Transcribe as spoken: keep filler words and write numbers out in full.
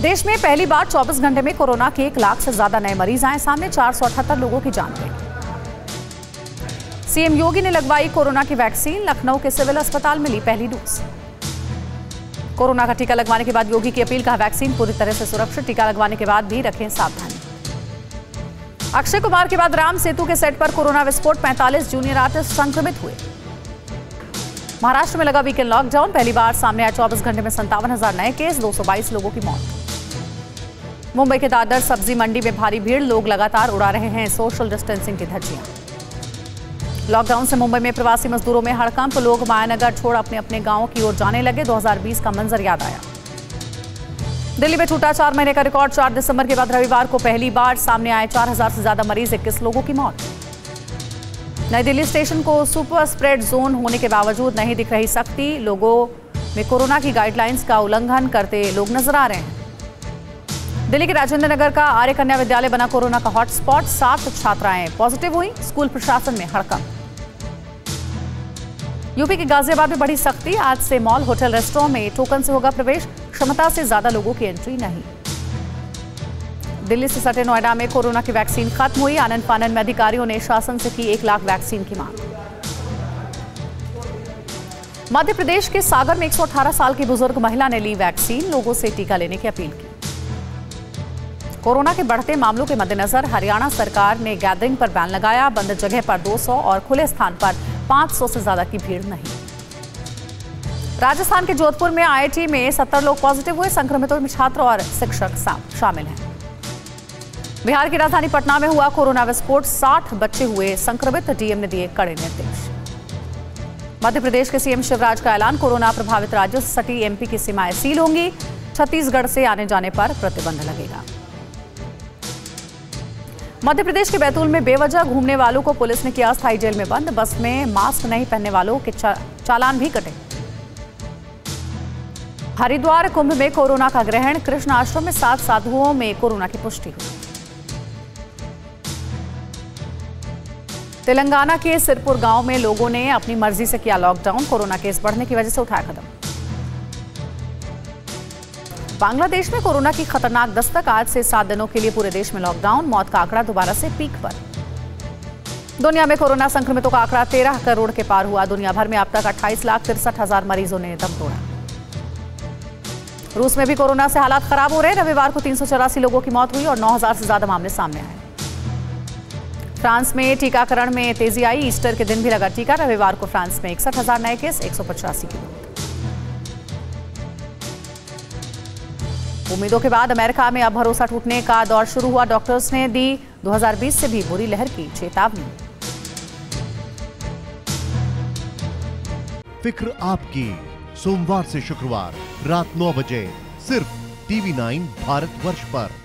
देश में पहली बार चौबीस घंटे में कोरोना के एक लाख से ज्यादा नए मरीज आए सामने। चार सौ अठहत्तर लोगों की जान गई। सीएम योगी ने लगवाई कोरोना की वैक्सीन। लखनऊ के सिविल अस्पताल में ली पहली डोज। कोरोना का टीका लगवाने के बाद योगी की अपील, कहा वैक्सीन पूरी तरह से सुरक्षित, टीका लगवाने के बाद भी रखें सावधानी। अक्षय कुमार के बाद राम सेतु के सेट पर कोरोना विस्फोट, पैंतालीस जूनियर आर्टिस्ट संक्रमित हुए। महाराष्ट्र में लगा वीकेंड लॉकडाउन, पहली बार सामने आया चौबीस घंटे में संतावन हजार नए केस, दो सौ बाईस लोगों की मौत। मुंबई के दादर सब्जी मंडी में भारी भीड़, लोग लगातार उड़ा रहे हैं सोशल डिस्टेंसिंग की धज्जियां। लॉकडाउन से मुंबई में प्रवासी मजदूरों में हड़कंप, लोग मायानगर छोड़ अपने अपने गांवों की ओर जाने लगे। दो हज़ार बीस का मंजर याद आया। दिल्ली में टूटा चार महीने का रिकॉर्ड, चार दिसंबर के बाद रविवार को पहली बार सामने आए चार हजार से ज्यादा मरीज, इक्कीस लोगों की मौत। नई दिल्ली स्टेशन को सुपर स्प्रेड जोन होने के बावजूद नहीं दिख रही सख्ती, लोगों में कोरोना की गाइडलाइंस का उल्लंघन करते लोग नजर आ रहे हैं। दिल्ली के राजेंद्र नगर का आर्य कन्या विद्यालय बना कोरोना का हॉटस्पॉट, सात छात्राएं पॉजिटिव हुई, स्कूल प्रशासन में हड़कंप। यूपी के गाजियाबाद में बड़ी सख्ती, आज से मॉल, होटल, रेस्टोरेंट में टोकन से होगा प्रवेश, क्षमता से ज्यादा लोगों की एंट्री नहीं। दिल्ली से सटे नोएडा में कोरोना की वैक्सीन खत्म हुई, आनंद फानन में अधिकारियों ने शासन से की एक लाख वैक्सीन की मांग। मध्य प्रदेश के सागर में एक सौ अठारह साल की बुजुर्ग महिला ने ली वैक्सीन, लोगों से टीका लेने की अपील की। कोरोना के बढ़ते मामलों के मद्देनजर हरियाणा सरकार ने गैदरिंग पर बैन लगाया, बंद जगह पर दो सौ और खुले स्थान पर पाँच सौ से ज्यादा की भीड़ नहीं। राजस्थान के जोधपुर में आईआईटी में सत्तर लोग पॉजिटिव हुए, संक्रमितों में छात्र और शिक्षक शामिल हैं। बिहार की राजधानी पटना में हुआ कोरोना विस्फोट, साठ बच्चे हुए संक्रमित, डीएम ने दिए कड़े निर्देश। मध्य प्रदेश के सीएम शिवराज का ऐलान, कोरोना प्रभावित राज्यों से सटी एमपी की सीमाएं सील होंगी, छत्तीसगढ़ से आने जाने पर प्रतिबंध लगेगा। मध्य प्रदेश के बैतूल में बेवजह घूमने वालों को पुलिस ने किया अस्थायी जेल में बंद, बस में मास्क नहीं पहनने वालों के चा, चालान भी कटे। हरिद्वार कुंभ में कोरोना का ग्रहण, कृष्ण आश्रम में सात साधुओं में कोरोना की पुष्टि हुई। तेलंगाना के सिरपुर गांव में लोगों ने अपनी मर्जी से किया लॉकडाउन, कोरोना केस बढ़ने की वजह से उठाया कदम। बांग्लादेश में कोरोना की खतरनाक दस्तक, आज से सात दिनों के लिए पूरे देश में लॉकडाउन, मौत का आंकड़ा दोबारा से पीक पर। दुनिया में कोरोना संक्रमितों का आंकड़ा तेरह करोड़ के पार हुआ, दुनिया भर में अब तक अट्ठाईस लाख तिरसठ हजार मरीजों ने दम तोड़ा। रूस में भी कोरोना से हालात खराब हो रहे, रविवार को तीन सौ चौरासी लोगों की मौत हुई और नौ हजार से ज्यादा मामले सामने आए। फ्रांस में टीकाकरण में तेजी आई, ईस्टर के दिन भी लगा टीका, रविवार को फ्रांस में इकसठ हजार नए केस, एक सौ पचासी की मौत। उम्मीदों के बाद अमेरिका में अब भरोसा टूटने का दौर शुरू हुआ, डॉक्टर्स ने दी दो हज़ार बीस से भी बुरी लहर की चेतावनी। फिक्र आपकी, सोमवार से शुक्रवार रात नौ बजे सिर्फ टीवी नाइन भारतवर्ष पर।